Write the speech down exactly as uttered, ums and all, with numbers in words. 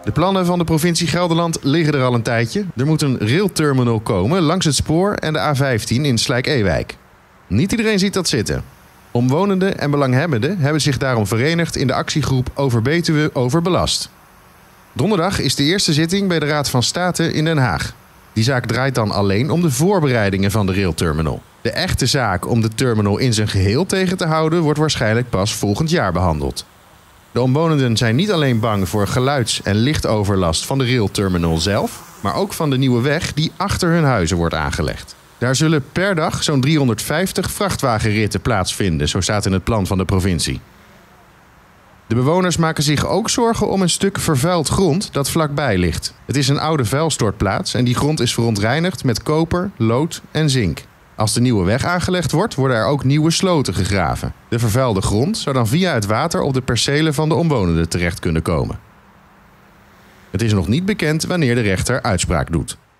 De plannen van de provincie Gelderland liggen er al een tijdje. Er moet een railterminal komen langs het spoor en de A vijftien in Slijk-Ewijk. Niet iedereen ziet dat zitten. Omwonenden en belanghebbenden hebben zich daarom verenigd in de actiegroep Over Betuwe Overbelast. Donderdag is de eerste zitting bij de Raad van State in Den Haag. Die zaak draait dan alleen om de voorbereidingen van de railterminal. De echte zaak om de terminal in zijn geheel tegen te houden wordt waarschijnlijk pas volgend jaar behandeld. De omwonenden zijn niet alleen bang voor geluids- en lichtoverlast van de railterminal zelf, maar ook van de nieuwe weg die achter hun huizen wordt aangelegd. Daar zullen per dag zo'n driehonderdvijftig vrachtwagenritten plaatsvinden, zo staat in het plan van de provincie. De bewoners maken zich ook zorgen om een stuk vervuild grond dat vlakbij ligt. Het is een oude vuilstortplaats en die grond is verontreinigd met koper, lood en zink. Als de nieuwe weg aangelegd wordt, worden er ook nieuwe sloten gegraven. De vervuilde grond zou dan via het water op de percelen van de omwonenden terecht kunnen komen. Het is nog niet bekend wanneer de rechter uitspraak doet.